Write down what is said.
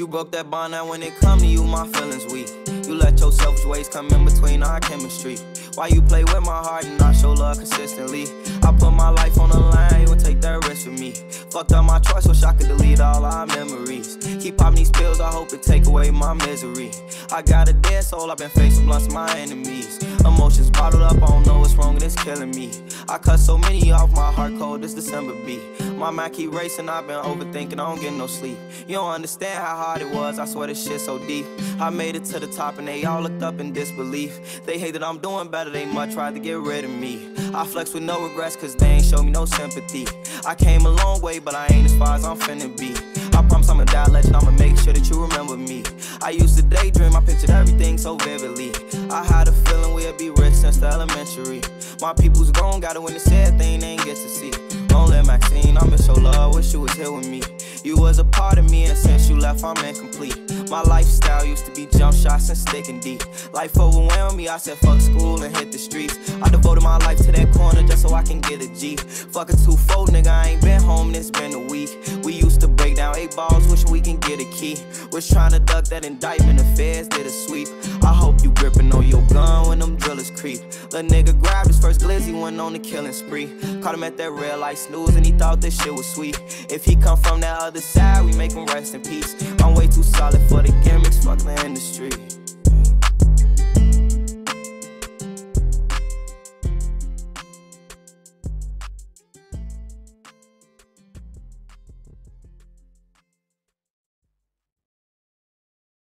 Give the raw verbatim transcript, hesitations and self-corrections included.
You broke that bond, now when it come to you, my feelings weak. You let your selfish ways come in between our chemistry. Why you play with my heart and not show love consistently? I put my life on the line, you would take that risk with me. Fucked up my choice, wish I could delete all our memories. Keep popping these pills, I hope it take away my misery. I got a dead soul, I've been facing blunts, my enemies. Emotions bottled up, I don't know what's wrong and it's killing me. I cut so many off, my heart cold, this December beat. My mind keep racing, I've been overthinking, I don't get no sleep. You don't understand how hard it was, I swear this shit so deep. I made it to the top and they all looked up in disbelief. They hate that I'm doing better, they much tried to get rid of me. I flex with no regrets cause they ain't show me no sympathy. I came a long way but I ain't as far as I'm finna be. I promise I'ma die a legend, I'ma make sure that you remember me. I used to daydream, I pictured everything so vividly. I had a feeling we'd be rich since the elementary. My people's gone, got it when the sad thing they ain't get to see. Don't let Maxine, I miss your love, wish you was here with me. You was a part of me and since you left I'm incomplete. My lifestyle used to be jump shots and sticking deep. Life overwhelmed me, I said fuck school and hit the streets. I devoted my life to that corner just so I can get a G. Fuck a two-fold nigga, I ain't been home, it's been a week. We used to break down eight balls, wishing we can get a key. Was trying to duck that indictment, the feds did a sweep. I hope you gripping on your gun when them drillers creep. Lil' nigga grabbed his first glizzy, went on the killing spree. Caught him at that red light snooze and he thought this shit was sweet. If he come from that other side, we make him rest in peace. I'm way too solid for the gimmicks, fuck the industry.